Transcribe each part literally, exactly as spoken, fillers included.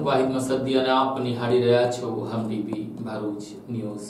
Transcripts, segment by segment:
વાહિદ મસદ્દી અને આપ નિહાળી રહ્યા છો હમડીપી ભરૂચ ન્યૂઝ।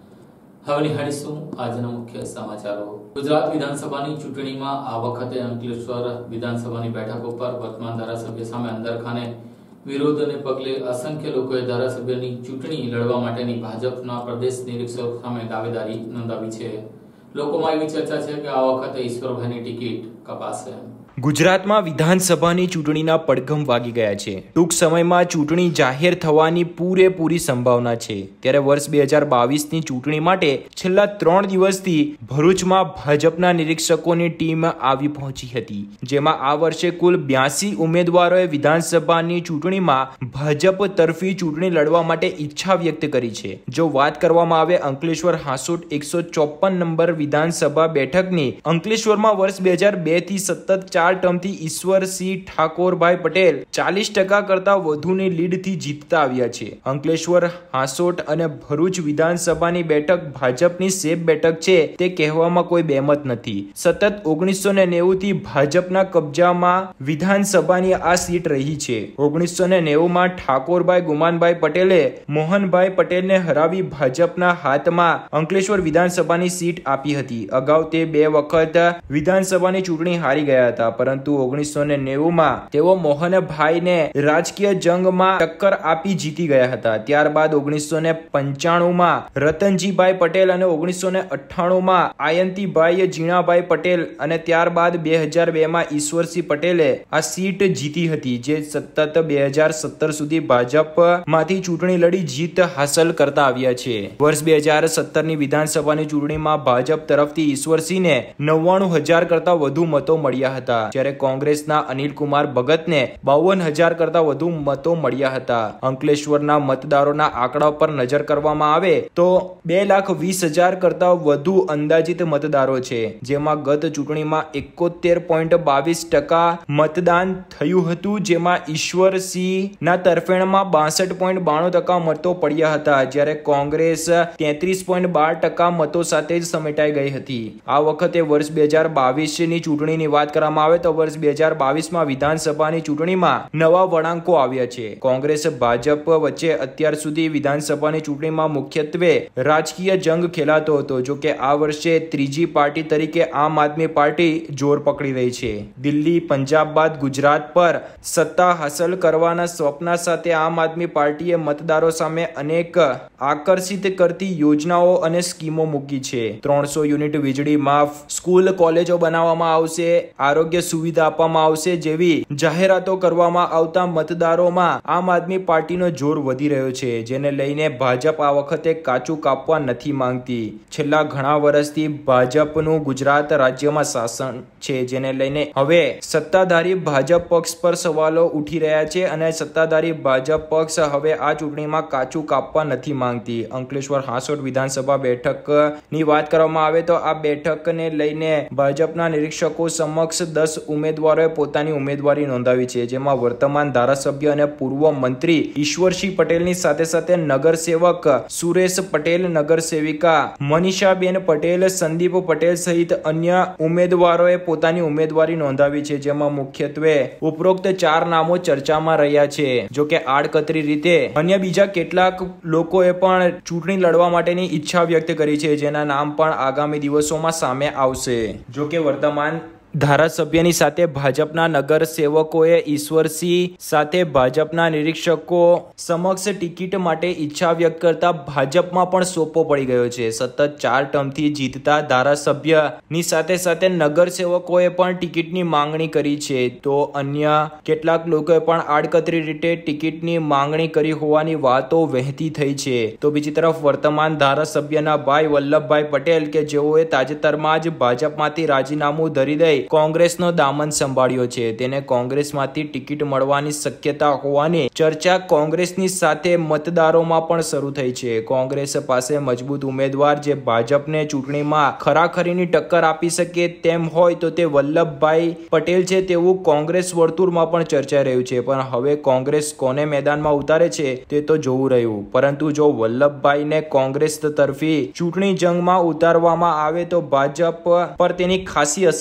હવે નિહાળીશું આજના મુખ્ય સમાચારો। ગુજરાત વિધાનસભાની ચૂંટણીમાં આ વખતે અંકલેશ્વર વિધાનસભાની બેઠક ઉપર વર્તમાન ધારાસભ્ય સામે અંદરખાને વિરોધને પગલે અસંખ્ય લોકોએ ધારાસભ્યની ચૂંટણી લડવા માટેની ભાજપના પ્રદેશ નિરીક્ષક સામે દાવેદારી નોંધાવી છે। લોકોમાં એવી ચર્ચા છે કે આ વખતે ઈશ્વરભાઈની ટિકિટ કપાશે। ગુજરાતમાં વિધાનસભાની ચૂંટણીના પડઘમ વાગી ગયા છે। ટૂંક સમયમાં ચૂંટણી જાહેર થવાની પૂરેપૂરી સંભાવના છે। ત્યારે વર્ષ બે હજાર બાવીસની ચૂંટણી માટે છેલ્લા ત્રણ દિવસથી ભરૂચમાં ભાજપના નિરીક્ષકોની ટીમ આવી પહોંચી હતી, જેમાં આ વર્ષે કુલ બ્યાસી ઉમેદવારોએ વિધાનસભાની ચૂંટણીમાં ભાજપ તરફી ચૂંટણી લડવા માટે ઈચ્છા વ્યક્ત કરી છે। જો વાત કરવામાં આવે અંકલેશ્વર હાંસોટ એકસો ચોપન નંબર વિધાનસભા બેઠકની, અંકલેશ્વરમાં વર્ષ બે હજાર બે થી સતત ચાર ટર્મથી ઈશ્વરસિંહ ઠાકોરભાઈ પટેલ ચાલીસ ટકા કરતા વધુની લીડથી જીતતા આવ્યા છે। અંકલેશ્વર, હાંસોટ અને ભરૂચ વિધાનસભાની બેઠક ભાજપની સેફ બેઠક છે તે કહેવામાં કોઈ બેમત નથી। સતત ઓગણીસો ને નેવું થી ભાજપના કબજામાં વિધાનસભાની આ સીટ રહી છે। ઓગણીસો ને નેવું માં ઠાકોરભાઈ ગુમાનભાઈ પટેલે મોહનભાઈ પટેલને હરાવી ભાજપના હાથમાં અંકલેશ્વર વિધાનસભાની સીટ આપી હતી। અગાઉ તે બે વખત વિધાનસભાની ચૂંટણી હારી ગયા હતા, પરંતુ ઓગણીસો ને નેવું માં તેઓ મોહનભાઈને રાજકીય જંગમાં ટક્કર આપી જીતી ગયા હતા। ત્યારબાદ ઓગણીસો ને પંચાણું માં રતનજીભાઈ પટેલ અને ઓગણીસો ને અઠ્ઠાણું માં આયંતીભાઈ જીણાભાઈ પટેલ અને ત્યારબાદ બે હજાર બે માં ઈશ્વરસિંહ પટેલે આ સીટ જીતી હતી, જે સતત બે હજાર સત્તર સુધી ભાજપમાંથી ચૂંટણી લડી જીત હાંસલ કરતા આવ્યા છે। વર્ષ બે હજાર સત્તર ની વિધાનસભાની ચૂંટણીમાં ભાજપ તરફથી ઈશ્વરસિંહને નવ્વાણું હજાર કરતા વધુ મતો મળ્યા હતા, જ્યારે કોંગ્રેસના અનિલ કુમાર ભગતને બાવન હજાર કરતા વધુ મતો મળ્યા હતા। અંકલેશ્વરના મતદારોના આંકડા પર નજર કરવામાં આવે તો બે લાખ વીસ હજાર કરતા વધુ અંદાજિત મતદારો છે, જેમાં ગત ચૂંટણીમાં એકોતેર પોઈન્ટ બાવીસ ટકા મતદાન થયું હતું, જેમાં ઈશ્વરસિંહ ના તરફેણમાં બાસઠ પોઈન્ટ બાણું ટકા મતો પડ્યા હતા, જ્યારે કોંગ્રેસ તેત્રીસ પોઈન્ટ બાર ટકા મતો સાથે જ સમેટાઈ ગઈ હતી। આ વખતે વર્ષ બે હજાર બાવીસ ની ચૂંટણીની વાત કરવામાં આવે તો વર્ષ બે હજાર બાવીસ માં વિધાનસભાની ચૂંટણીમાં નવા વળાંકો આવ્યા છે। કોંગ્રેસ ભાજપ વચ્ચે અત્યાર સુધી વિધાનસભાની ચૂંટણીમાં મુખ્યત્વે રાજકીય જંગ ખેલાતો હતો, જો કે આ વર્ષે ત્રીજી પાર્ટી તરીકે આમ આદમી પાર્ટી જોર પકડી રહી છે। દિલ્હી, પંજાબ બાદ ગુજરાત પર સત્તા હાંસલ કરવાના સ્વપ્ન સાથે આમ આદમી પાર્ટીએ મતદારો સામે અનેક આકર્ષિત કરતી યોજનાઓ અને સ્કીમો મૂકી છે। ત્રણસો યુનિટ વીજળી માફ, સ્કૂલ કોલેજો બનાવવામાં આવશે, આરોગ્ય સુવિધા આપવામાં આવશે જેવી જાહેરાતો કરવામાં આવતા મતદારોમાં આમ આદમી પાર્ટીનો જોર વધી રહ્યો છે, જેને લઈને ભાજપ આ વખતે કાચું કાપવા નથી માંગતી। છેલ્લા ઘણા વર્ષથી ભાજપનું ગુજરાત રાજ્યમાં શાસન છે, જેને લઈને હવે સત્તાધારી ભાજપ પક્ષ પર સવાલો ઉઠી રહ્યા છે અને સત્તાધારી ભાજપ પક્ષ હવે આ ચૂંટણીમાં કાચું કાપવા નથી માંગતી। અંકલેશ્વર હાંસોટ વિધાનસભા બેઠકની વાત કરવામાં આવે તો આ બેઠકને લઈને ભાજપના નિરીક્ષકો સમક્ષ દસ ઉમેદવારોએ પોતાની ઉમેદવારી નોંધાવી છે, જેમાં વર્તમાન ધારાસભ્ય અને પૂર્વ મંત્રી ઈશ્વરસિંહ પટેલની સાથે સાથે નગરસેવક સુરેશ પટેલ, નગરસેવિકા મનીષાબેન પટેલ, સંદીપ પટેલ સહિત અન્ય ઉમેદવારોએ પોતાની ઉમેદવારી નોંધાવી છે, જેમાં મુખ્યત્વે ઉપરોક્ત ચાર નામો ચર્ચામાં રહ્યા છે। જો કે આડકતરી રીતે અન્ય બીજા કેટલાક લોકોએ પણ ચૂંટણી લડવા માટેની ઈચ્છા વ્યક્ત કરી છે, જેના નામ પણ આગામી દિવસોમાં સામે આવશે। જો કે વર્તમાન ધારાસભ્યની સાથે ભાજપના નગર સેવકોએ ઈશ્વરસિંહ સાથે ભાજપના નિરીક્ષકો સમક્ષ ટિકિટ માટે ઈચ્છા વ્યક્ત કરતા ભાજપમાં પણ સોપો પડી ગયો છે। સતત ચાર ટર્મથી જીતતા ધારાસભ્યની સાથે સાથે નગર સેવકોએ પણ ટિકિટની માંગણી કરી છે, તો અન્ય કેટલાક લોકોએ પણ આડકતરી રીતે ટિકિટની માંગણી કરી હોવાની વાતો વહેતી થઈ છે। તો બીજી તરફ વર્તમાન ધારાસભ્યના ભાઈ વલ્લભભાઈ પટેલ કે જેઓએ તાજેતરમાં જ ભાજપમાંથી રાજીનામું ધરી દઈ કોંગ્રેસનો દામન સંભાળ્યો છે, તેને કોંગ્રેસમાંથી ટિકિટ મળવાની શક્યતા હોવાની ચર્ચા કોંગ્રેસની સાથે મતદારોમાં પણ શરૂ થઈ છે। કોંગ્રેસ પાસે મજબૂત ઉમેદવાર જે ભાજપને ચૂંટણીમાં ખરાખરીની ટક્કર આપી શકે તેમ હોય તો તે વલ્લભભાઈ પટેલ છે તેવું કોંગ્રેસ વર્તુળમાં પણ ચર્ચાઈ રહ્યું છે, પણ હવે કોંગ્રેસ કોને મેદાનમાં ઉતારે છે તે તો જોવું રહ્યું। પરંતુ જો વલ્લભભાઈને કોંગ્રેસ તરફી ચૂંટણી જંગમાં ઉતારવામાં આવે તો ભાજપ પર તેની ખાસી અસર વર્તાય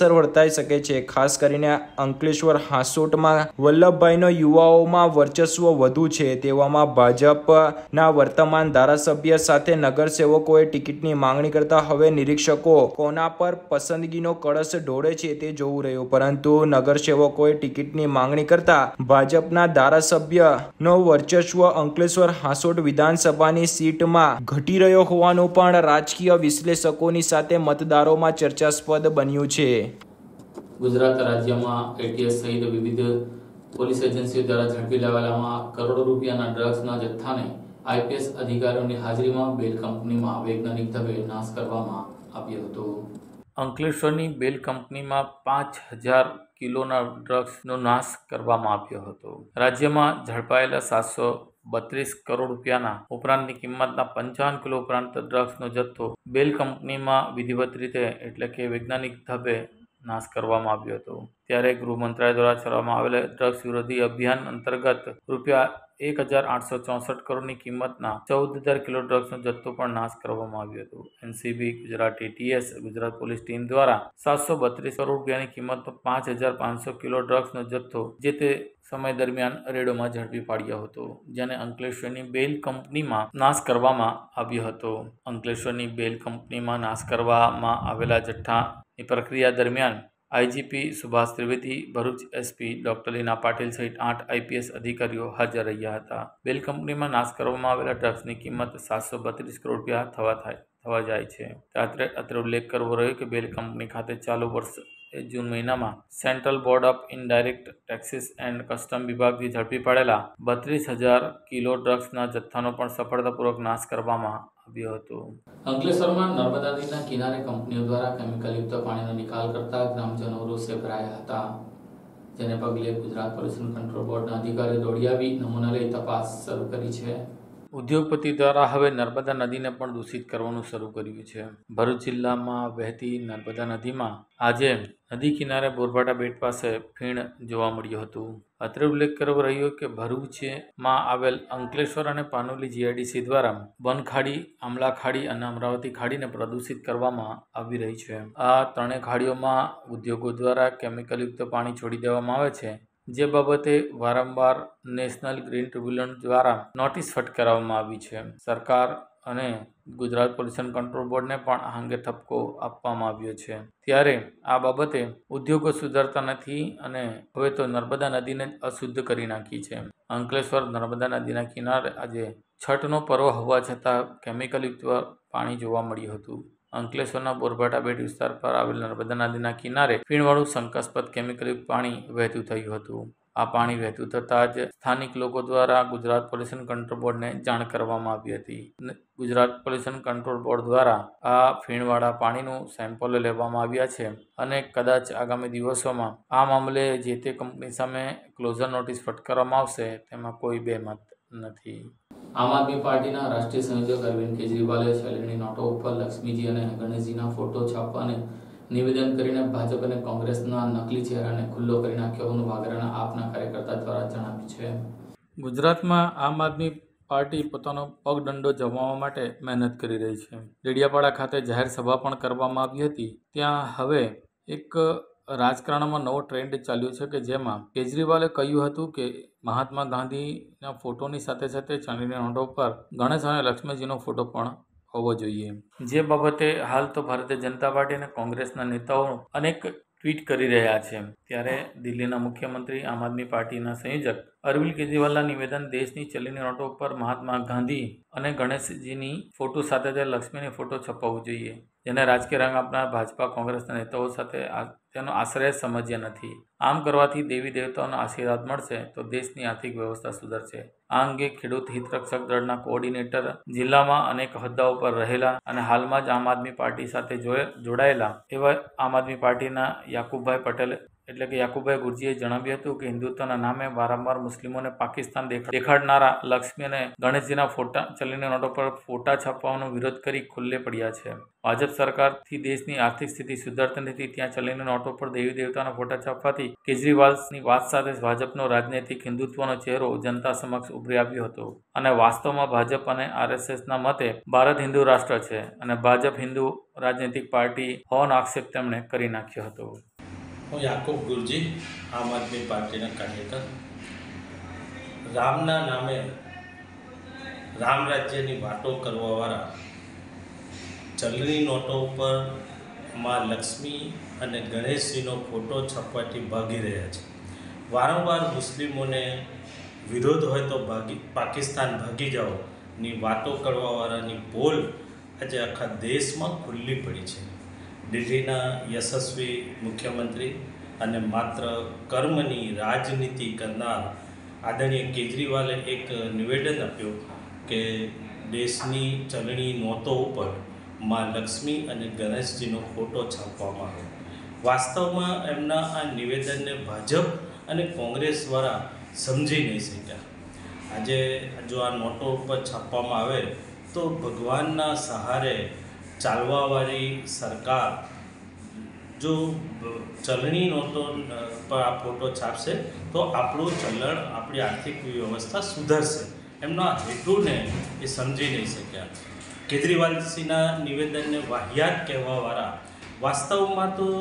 બદલાઈ શકે છે. ખાસ કરીને અંકલેશ્વર હાંસોટમાં વલ્લભભાઈનો યુવાઓમાં વર્ચસ્વ વધુ છે. તેવામાં ભાજપના વર્તમાન ધારાસભ્ય સાથે નગરસેવકોએ ટિકિટની માંગણી કરતા હવે નિરીક્ષકો કોના પર પસંદગીનો કળશ ઢોળે છે તે જોવું રહ્યું. પરંતુ નગરસેવકોએ ટિકિટની માંગણી કરતા ભાજપના ધારાસભ્યનો વર્ચસ્વ અંકલેશ્વર હાંસોટ વિધાનસભાની સીટમાં ઘટી રહ્યો હોવાનું પણ રાજકીય વિશ્લેષકોની સાથે મતદારોમાં ચર્ચાસ્પદ બન્યું છે. ગુજરાત રાજ્યમાં એટીએસ સહિત વિવિધ પોલીસ એજન્સીઓ દ્વારા ઝડપી લેવાયેલા કરોડો રૂપિયાના ડ્રગ્સના જથ્થાને આઈપીએસ અધિકારીઓની હાજરીમાં બેલ કંપનીમાં વૈજ્ઞાનિક ઢબે નાશ કરવામાં આવ્યો હતો. અંકલેશ્વરની બેલ કંપનીમાં પાંચ હજાર કિલોના ડ્રગ્સનો નાશ કરવામાં આવ્યો હતો. રાજ્યમાં ઝડપાયેલા સાતસો બત્રીસ કરોડ રૂપિયાના ઉપરાંતની કિંમતના પંચાવન કિલો ઉપરાંત ડ્રગ્સનો જથ્થો બેલ કંપનીમાં વિધિવત રીતે એટલે કે વૈજ્ઞાનિક ઢબે નાશ કરવામાં આવ્યો હતો. ત્યારે ગૃહ મંત્રાલય દ્વારા ચલાવવામાં આવેલા ડ્રગ્સ વિરોધી અભિયાન અંતર્ગત રૂપિયા એક હજાર આઠસો ચોસઠ કરોડની કિંમતના ચૌદ હજાર કિલો ડ્રગ્સનો જથ્થો પણ નાશ કરવામાં આવ્યો હતો. NCB, Gujarat ATS, Gujarat police team દ્વારા સાતસો બત્રીસ કરોડ રૂપિયાની કિંમતનો પાંચ હજાર પાંચસો કિલો ડ્રગ્સનો જથ્થો જે તે સમય દરમિયાન રેડોમાં ઝડપી પાડ્યો હતો, જેને અંકલેશ્વરની બેલ કંપનીમાં નાશ કરવામાં આવ્યો હતો. અંકલેશ્વરની બેલ કંપનીમાં નાશ કરવામાં આવેલા જથ્થાની પ્રક્રિયા દરમિયાન IGP Subhash Trivedi, Bharuch SP doctor Leena Patil સહિત આઠ આઈપીએસ અધિકારીઓ હાજર રહ્યા હતા. બેલ કંપનીમાં નાશ કરવામાં આવેલા ડ્રગ્સની કિંમત સાતસો બત્રીસ કરોડ રૂપિયા થવા થાય થવા જાય છે. અત્રે અત્રે ઉલ્લેખ કરવો રહ્યો કે બેલ કંપની ખાતે ચાલુ વર્ષ જૂન મહિનામાં central board of indirect taxes and custom વિભાગથી ઝડપી પાડેલા બત્રીસ હજાર કિલો ડ્રગ્સના જથ્થાનો પણ સફળતાપૂર્વક નાશ કરવામાં આવ્યો હતો. અંકલેશ્વરમાં નર્મદા નદીના કિનારે કંપનીઓ દ્વારા કેમિકલયુક્ત પાણીનો નિકાલ કરતા ગ્રામજનો રોષે ભરાયા હતા, જેને પગલે ગુજરાત પોલ્યુશન કંટ્રોલ બોર્ડના અધિકારીઓ દોડી આવી નમૂના લઈ તપાસ શરૂ કરી છે. ઉદ્યોગપતિ દ્વારા હવે નર્મદા નદીને પણ દૂષિત કરવાનું શરૂ કર્યું છે. ભરૂચ જિલ્લામાં વહેતી નર્મદા નદીમાં આજે નદી કિનારે બોરભાટા બેટ પાસે ફીણ જોવા મળ્યું હતું. અત્રે ઉલ્લેખ કરવો રહ્યો કે ભરૂચમાં આવેલ અંકલેશ્વર અને પાનોલી જીઆઈડીસી દ્વારા વનખાડી, આમલા ખાડી અને અમરાવતી ખાડીને પ્રદૂષિત કરવામાં આવી રહી છે. આ ત્રણેય ખાડીઓમાં ઉદ્યોગો દ્વારા કેમિકલયુક્ત પાણી છોડી દેવામાં આવે છે, જે બાબતે વારંવાર નેશનલ ગ્રીન ટ્રિબ્યુનલ દ્વારા નોટિસ ફટકારવામાં આવી છે. સરકાર અને ગુજરાત પોલ્યુશન કંટ્રોલ બોર્ડને પણ આ અંગે ઠપકો આપવામાં આવ્યો છે. ત્યારે આ બાબતે ઉદ્યોગો સુધરતા નથી અને હવે તો નર્મદા નદીને અશુદ્ધ કરી નાખી છે. અંકલેશ્વર નર્મદા નદીના કિનારે આજે છઠનો પર્વ હોવા છતાં કેમિકલયુક્ત પાણી જોવા મળ્યું હતું. અંકલેશ્વરના બોરભાટા બેટ વિસ્તાર પર આવેલ નર્મદા નદીના કિનારે ફીણવાળું શંકાસ્પદ કેમિકલયુક્ત પાણી વહેતું થયું હતું. આ પાણી વહેતું થતાં જ સ્થાનિક લોકો દ્વારા ગુજરાત પોલ્યુશન કંટ્રોલ બોર્ડને જાણ કરવામાં આવી હતી. ગુજરાત પોલ્યુશન કંટ્રોલ બોર્ડ દ્વારા આ ફીણવાળા પાણીનું સેમ્પલ લેવામાં આવ્યા છે અને કદાચ આગામી દિવસોમાં આ મામલે જે તે કંપની સામે ક્લોઝર નોટિસ ફટકારવામાં આવશે તેમાં કોઈ બેમત નથી. આમ આદમી પાર્ટીના રાષ્ટ્રીય સંયોજક અરવિંદ કેજરીવાલે શૈલીની નોટો ઉપર લક્ષ્મીજી અને ગણેશજીના ફોટો છાપવાને નિવેદન કરીને ભાજપ અને કોંગ્રેસના નકલી ચહેરાને ખુલ્લો કરી નાખ્યો હોવાનું વાગરાના આપના કાર્યકર્તા દ્વારા જણાવ્યું છે. ગુજરાતમાં આમ આદમી પાર્ટી પોતાનો પગદંડો જમાવવા માટે મહેનત કરી રહી છે. ડેડિયાપાડા ખાતે જાહેર સભા પણ કરવામાં આવી હતી. ત્યાં હવે એક રાજકારણમાં નવો ટ્રેન્ડ ચાલ્યો છે કે જેમાં કેજરીવાલે કહ્યું હતું કે મહાત્મા ગાંધીના ફોટોની સાથે સાથે ચાંદીના નોટો પર ગણેશ અને લક્ષ્મીજીનો ફોટો પણ હોવો જોઈએ. જે બાબતે હાલ તો ભારતીય જનતા પાર્ટી અને કોંગ્રેસના નેતાઓ અનેક ટ્વીટ કરી રહ્યા છે. ત્યારે દિલ્હીના મુખ્યમંત્રી આમ આદમી પાર્ટીના સંયોજક અરવિંદ કેજરીવાલના નિવેદન દેશની ચલણી નોટો પર મહાત્મા ગાંધી અને ગણેશજીની ફોટો સાથે લક્ષ્મીની ફોટો છપાવવું જોઈએ, જેને રાજકીય રંગ આપનાર ભાજપા કોંગ્રેસના નેતાઓ સાથે તેનો આશ્રય સમજ્યા નથી. આમ કરવાથી દેવી દેવતાઓના આશીર્વાદ મળશે તો દેશની આર્થિક વ્યવસ્થા સુધરશે. આ અંગે ખેડૂત હિતરક્ષક દળના કોઓર્ડિનેટર જિલ્લામાં અનેક હોદ્દાઓ પર રહેલા અને હાલમાં જ આમ આદમી પાર્ટી સાથે જોડાયેલા એવા આમ આદમી પાર્ટીના યાકુબભાઈ પટેલ એટલે કે યાકુબભાઈ ગુરજીએ જણાવ્યું હતું કે હિન્દુત્વના નામે વારંવાર મુસ્લિમોને પાકિસ્તાન દેખાડનારા લક્ષ્મી અને ગણેશજીના ફોટા ચલણી નોટો પર ફોટા છાપવાનો વિરોધ કરી ખુલ્લે પડ્યા છે. ભાજપ સરકારથી દેશની આર્થિક સ્થિતિ સુધરતી નથી, ત્યાં ચલણી નોટો પર દેવી દેવતાના ફોટા છાપવાથી કેજરીવાલની વાત સાથે ભાજપનો રાજનૈતિક હિન્દુત્વનો ચહેરો જનતા સમક્ષ ઉભરી આવ્યો હતો અને વાસ્તવમાં ભાજપ અને આરએસએસના મતે ભારત હિન્દુ રાષ્ટ્ર છે અને ભાજપ હિન્દુ રાજનૈતિક પાર્ટી હોવાનો આક્ષેપ તેમણે કરી નાખ્યો હતો. હું યાકુબ ગુરજી, આમ આદમી પાર્ટીના કાર્યકર. રામના નામે રામ રાજ્યની વાતો કરવાવાળા ચલણી નોટો ઉપર માં લક્ષ્મી અને ગણેશજીનો ફોટો છપવાથી ભાગી રહ્યા છે. વારંવાર મુસ્લિમોને વિરોધ હોય તો ભાગી પાકિસ્તાન ભાગી જાઓની વાતો કરવાવાળાની પોલ આજે આખા દેશમાં ખુલ્લી પડી છે. દિલ્હીના યશસ્વી મુખ્યમંત્રી અને માત્ર કર્મની રાજનીતિ કરનાર આદરણીય કેજરીવાલે એક નિવેદન આપ્યું કે દેશની ચલણી નોટો ઉપર માં લક્ષ્મી અને ગણેશજીનો ફોટો છાપવામાં આવે. વાસ્તવમાં એમના આ નિવેદનને ભાજપ અને કોંગ્રેસ દ્વારા સમજી નહીં શક્યા. આજે જો આ નોટો ઉપર છાપવામાં આવે તો ભગવાનના સહારે ચાલવાવાળી સરકાર જો ચલણી નોટો પર આ ફોટો છાપશે તો આપણું ચલણ, આપણી આર્થિક વ્યવસ્થા સુધરશે. એમના હેતુને એ સમજી નહીં શક્યા. કેજરીવાલજીના નિવેદનને વાહિયાત કહેવાવાળા વાસ્તવમાં તો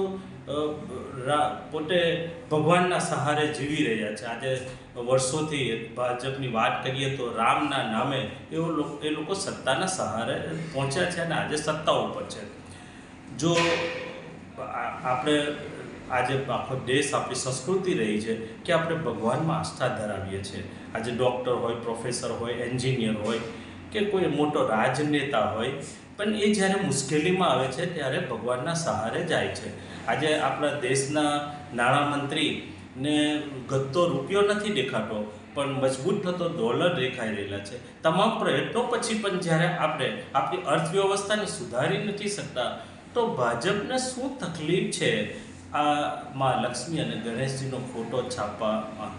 પોતે ભગવાનના સહારે જીવી રહ્યા છે. આજે વર્ષોથી ભાજપની વાત કરીએ તો રામના નામે એવો એ લોકો સત્તાના સહારે પહોંચ્યા છે અને આજે સત્તા ઉપર છે. જો આપણે આજે આખો દેશ, આપણી સંસ્કૃતિ રહી છે કે આપણે ભગવાનમાં આસ્થા ધરાવીએ છીએ. આજે ડૉક્ટર હોય, પ્રોફેસર હોય, એન્જિનિયર હોય કે કોઈ મોટો રાજનેતા હોય, પણ એ જ્યારે મુશ્કેલીમાં આવે છે ત્યારે ભગવાનના સહારે જાય છે. આજે આપણા દેશના નાણામંત્રીને ઘટતો રૂપિયો નથી દેખાતો, પણ મજબૂત થતો ડોલર દેખાઈ રહેલા છે. તમામ પ્રયત્નો પછી પણ જ્યારે આપણે આપણી અર્થવ્યવસ્થાને સુધારી નથી શકતા તો ભાજપને શું તકલીફ છે આ માં લક્ષ્મી અને ગણેશજીનો ફોટો છાપવામાં?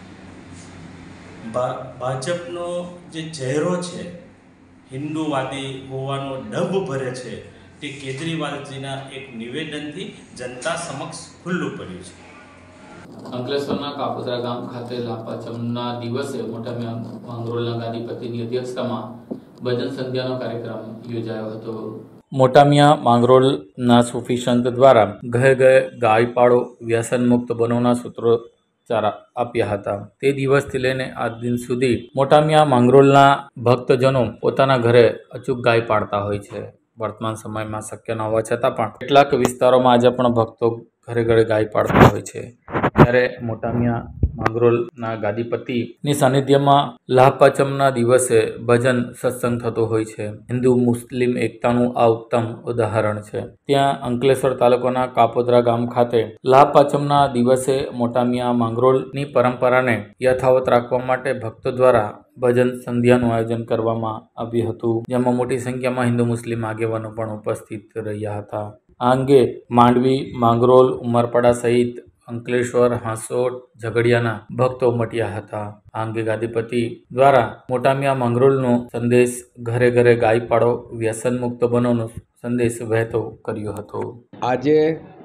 ભાજપનો જે ચહેરો છે, હિન્દુવાદી હોવાનો ડંભ ભરે છે, તે કેજરીવાલજીના એક નિવેદનથી જનતા સમક્ષ ખુલ્લું પડ્યું છે. અંકલેશ્વરના કાપોદ્રા ગામ ખાતે લાપાચમના દિવસે મોટા માંગરોળના ગાદીપતિની અધ્યક્ષતામાં ભજન સંધ્યાનો કાર્યક્રમ યોજાયો હતો. મોટામિયા માંગરોળના સૂફી સંત દ્વારા ઘરે ઘરે ગાય પાડો, વ્યસન મુક્ત બનોના સૂત્રોચ્ચાર આપ્યા હતા. તે દિવસથી લઈને આજ દિન સુધી મોટામિયા માંગરોળના ભક્તજનો પોતાના ઘરે અચૂક ગાય પાડતા હોય છે. વર્તમાન સમયમાં શક્ય ન હોવા છતાં પણ કેટલાક વિસ્તારોમાં આજે પણ ભક્તો ઘરે ઘરે ગાય પાડતા હોય છે. ત્યારે મોટામિયા માંગરોળના ગાદીપતિની સાનિધ્યમાં લાભપાચમના દિવસે ભજન સત્સંગ થતો હોય છે. હિન્દુ મુસ્લિમ એકતાનું આ ઉત્તમ ઉદાહરણ છે. ત્યાં અંકલેશ્વર તાલુકાના કાપોદ્રા ગામ ખાતે લાભપાચમના દિવસે મોટામિયા માંગરોળની પરંપરાને યથાવત રાખવા માટે ભક્તો દ્વારા ભજન સંધ્યાનું આયોજન કરવામાં આવ્યું હતું, જેમાં મોટી સંખ્યામાં હિન્દુ મુસ્લિમ આગેવાનો પણ ઉપસ્થિત રહ્યા હતા. આ અંગે માંડવી, માંગરોળ, ઉમરપાડા સહિત અંકલેશ્વર, હાંસોટ, ઝઘડિયાના ભક્તો ઉમટ્યા હતા. આ અંગે ગાદીપતિ દ્વારા મોટામિયા માંગરોળનો સંદેશ ઘરે ઘરે ગાય પાડો, વ્યસન મુક્ત બનોનો સંદેશ વહેતો કર્યો હતો. આજે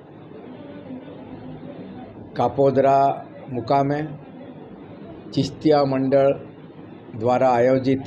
કાપોદ્રા મુકામે ચિસ્તિયા મંડળ દ્વારા આયોજિત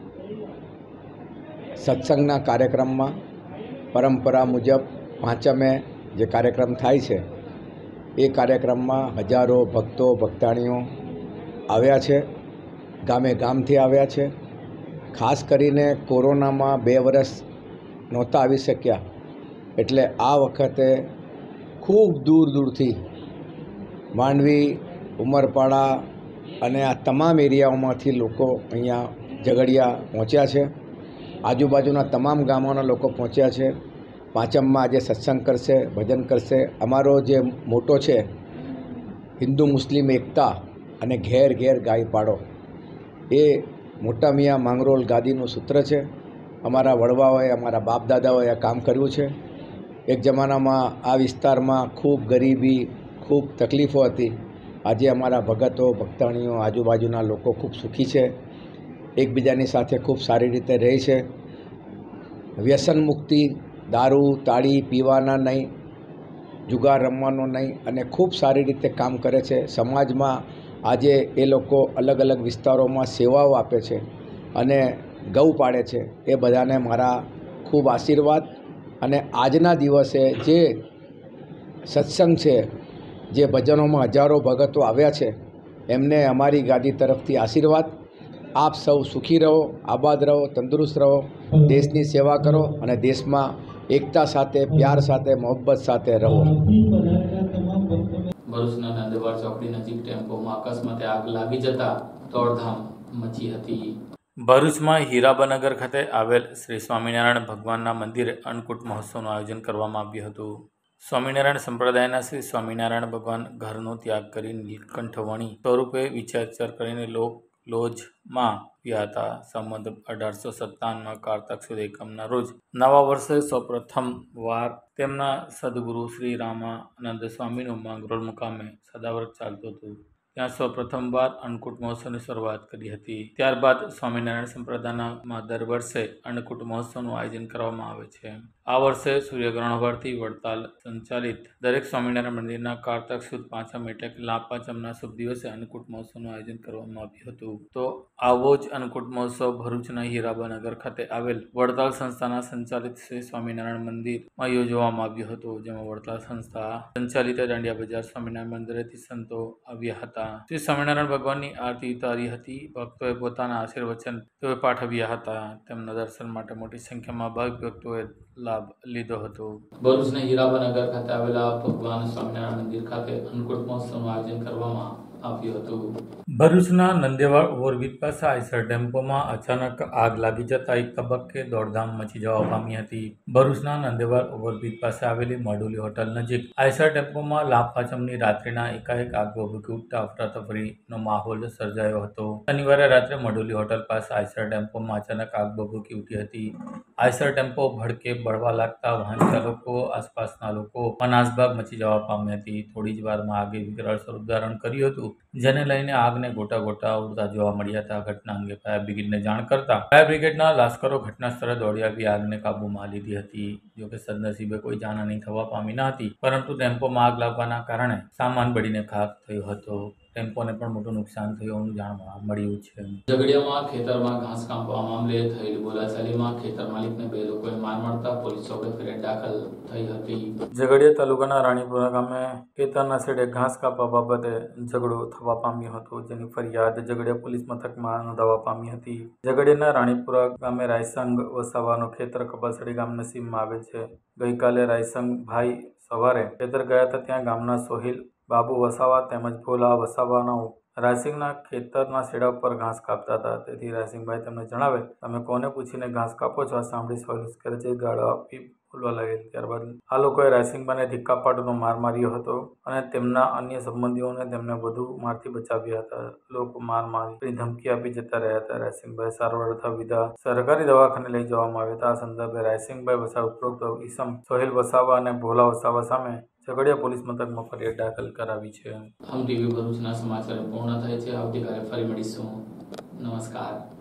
સત્સંગના કાર્યક્રમમાં પરંપરા મુજબ પાંચમે જે કાર્યક્રમ થાય છે એ કાર્યક્રમમાં હજારો ભક્તો ભક્તાણીઓ આવ્યા છે. ગામે ગામથી આવ્યા છે. ખાસ કરીને કોરોનામાં બે વર્ષ નહોતા આવી શક્યા એટલે આ વખતે ખૂબ દૂર દૂરથી માંડવી, ઉમરપાડા અને આ તમામ એરિયાઓમાંથી લોકો અહીંયા ઝઘડિયા પહોંચ્યા છે. આજુબાજુના તમામ ગામોના લોકો પહોંચ્યા છે. પાંચમમાં આજે સત્સંગ કરશે, ભજન કરશે. અમારો જે મોટો છે હિન્દુ મુસ્લિમ એકતા અને ઘેર ઘેર ગાય પાડો, એ મોટામિયા માંગરોળ ગાદીનું સૂત્ર છે. અમારા વડવાઓએ, અમારા બાપ દાદાઓએ આ કામ કર્યું છે. એક જમાનામાં આ વિસ્તારમાં ખૂબ ગરીબી, ખૂબ તકલીફો હતી. આજે અમારા ભગતો, ભક્તાણીઓ, આજુબાજુના લોકો ખૂબ સુખી છે, એકબીજાની સાથે ખૂબ સારી રીતે રહે છે. વ્યસન મુક્તિ, દારૂ તાળી પીવાના નહીં, જુગાર રમવાનો નહીં, અને ખૂબ સારી રીતે કામ કરે છે. સમાજમાં આજે એ લોકો અલગ અલગ વિસ્તારોમાં સેવાઓ આપે છે અને ગૌ પાડે છે. એ બધાને મારા ખૂબ આશીર્વાદ. અને આજના દિવસે જે સત્સંગ છે જે ભજનોમાં હજારો ભગતો આવ્યા છે એમને અમારી ગાદી તરફથી આશીર્વાદ. આપ સૌ સુખી રહો, આબાદ રહો, તંદુરસ્ત રહો, દેશની સેવા કરો અને દેશમાં એકતા સાથે, પ્યાર સાથે, મોહબ્બત સાથે રહો. ભરૂચના નંદેવાડ ચોકડી નજીક ટેમ્પોમાં અકસ્માતે આગ લાગી જતા દોડધામ મચી હતી. ભરૂચમાં હીરાબાનગર ખાતે આવેલ શ્રી સ્વામિનારાયણ ભગવાનના મંદિરે અન્નકૂટ મહોત્સવનું આયોજન કરવામાં આવ્યું હતું. સ્વામિનારાયણ સંપ્રદાયના શ્રી સ્વામિનારાયણ ભગવાન ઘરનો ત્યાગ કરી નીલકંઠ વણી સ્વરૂપે વિચાર કરીને લોક લોજમાં આવ્યા હતા. સંમત અઢારસો સત્તાવનમાં કારતક સુદ એકમના રોજ નવા વર્ષે સૌપ્રથમ વાર તેમના સદગુરુ શ્રી રામાનંદ સ્વામીનું માંગરોળ મુકામે સદાવ્રત ચાલતું હતું. ત્યાં સૌ પ્રથમવાર અન્નકૂટ મહોત્સવની શરૂઆત કરી હતી. ત્યારબાદ સ્વામિનારાયણ સંપ્રદાયમાં દર વર્ષે અન્નકૂટ મહોત્સવનું આયોજન કરવામાં આવે છે. આ વર્ષે સૂર્યગ્રહણ હોવાથી વડતાલ સંચાલિત દરેક સ્વામિનારાયણ મંદિરના કારતક સુદ પાંચમ એટલે કે લાભ પાંચમના શુભ દિવસે અન્નકૂટ મહોત્સવનું આયોજન કરવામાં આવ્યું હતું. તો આવો જ અન્નકૂટ મહોત્સવ ભરૂચના હીરાબાનગર ખાતે આવેલ વડતાલ સંસ્થાના સંચાલિત શ્રી સ્વામિનારાયણ મંદિરમાં યોજવામાં આવ્યું હતું. જેમાં વડતાલ સંસ્થા સંચાલિત દાંડિયા બજાર સ્વામિનારાયણ મંદિરેથી સંતો આવ્યા હતા. શ્રી સ્વામિનારાયણ ભગવાનની આરતી ઉતારી હતી. ભક્તોએ પોતાના આશીર્વચન તેઓએ પાઠવ્યા હતા. તેમના દર્શન માટે મોટી સંખ્યામાં ભાવિક ભક્તોએ લાભ લીધો હતો. ભરૂચના હીરાબાનગર ખાતે આવેલા ભગવાન સ્વામિનારાયણ મંદિર ખાતે અન્નકૂટ મહોત્સવનું આયોજન કરવામાં આવ્યું હતું. ભરૂચના નંદેવાડ ઓવરબ્રિજ પાસે આઈસર ટેમ્પોમાં અચાનક આગ લાગી જતા એક તબક્કે દોડધામ મચી જવા પામી હતી. ભરૂચના નંદેવાડ ઓવરબ્રિજ પાસે આવેલી મડોલી હોટલ નજીક આઈસર ટેમ્પોમાં લાભ પાંચમની રાત્રિના એકાએક આગ ભભૂકી ઉઠતા અફરાતફરીનો માહોલ સર્જાયો હતો. શનિવારે રાત્રે મડોલી હોટલ પાસે આઈસર ટેમ્પોમાં અચાનક આગ ભભૂકી ઉઠી હતી. આઈસર ટેમ્પો ભડકે બળવા લાગતા વાહન ચાલકો, આસપાસના લોકો નાસભાગ મચી જવા પામી હતી. થોડી જ વારમાં આગે વિકરાળ સ્વરૂપ ધારણ કર્યું હતું, જેને લઈને આગને ગોટા ગોટા ઉડતા જોવા મળ્યા હતા. ઘટના અંગે ફાયર બ્રિગેડને જાણ કરતા ફાયર બ્રિગેડના લાશ્કરો ઘટના સ્થળે દોડી આવી આગને કાબૂમાં લીધી હતી. જોકે સદનસીબે કોઈ જાનહાની થવા પામી ન હતી, પરંતુ ટેમ્પોમાં આગ લાગવાના કારણે સામાન બળીને ખાખ થયો હતો. ટેમ્પોને પણ મોટું નુકસાન થયું હોવાનું જાણવા મળ્યું છે. ઝઘડિયામાં ખેતરમાં ઘાસ કાપવા મામલે થયેલી બોલાચાલીમાં ખેતર માલિકને બે લોકોએ માર મારતા પોલીસ ચોકે ફરિયાદ દાખલ થઈ હતી. ઝઘડિયા તાલુકાના રાણીપુરા ગામે ખેતરના છેડે ઘાસ કાપવા બાબતે ઝઘડો થવા પામ્યો હતો, જેની ફરિયાદ ઝઘડિયા પોલીસ મથકમાં નોંધાવા પામી હતી. ઝઘડિયાના રાણીપુરા ગામે રાયસંગ વસાવાનું ખેતર કપાસડી ગામના સીમમાં આવેલ છે. ગઈકાલે રાયસંગ ભાઈ સવારે ખેતર ગયા હતા. ત્યાં ગામના સોહિલ બાબુ વસાવા તેમજ ભોલા વસાવાના રાયસિંગના ખેતરના છેડા ઉપર ઘાસ કાપતા હતા. તેથી રાયસિંગભાઈ તેમને જણાવે, તમે કોને પૂછીને ઘાસ કાપો છો? આ સાંભળી સોહિલ કરે ગાળો આપી બોલવા લાગેલ. ત્યારબાદ આ લોકોએ રાયસિંગભાઈને ધિક્કા પાટનો માર માર્યો હતો અને તેમના અન્ય સંબંધીઓને તેમને વધુ મારથી બચાવ્યા હતા. લોકો માર મારી ધમકી આપી જતા રહ્યા હતા. રાયસિંગભાઈ સારવાર અર્થે વિધા સરકારી દવાખાને લઈ જવામાં આવ્યા હતા. આ સંદર્ભે રાયસિંગભાઈ વસાવા ઉપરોક્ત ઈસમ સોહિલ વસાવા અને ભોલા વસાવા સામે ઝઘડિયા પોલીસ મથકમાં ફરિયાદ દાખલ કરાવી છે. હમ ટીવી ભરૂચના સમાચાર પૂર્ણ થાય છે. આવતીકાલે ફરી મળીશું. નમસ્કાર.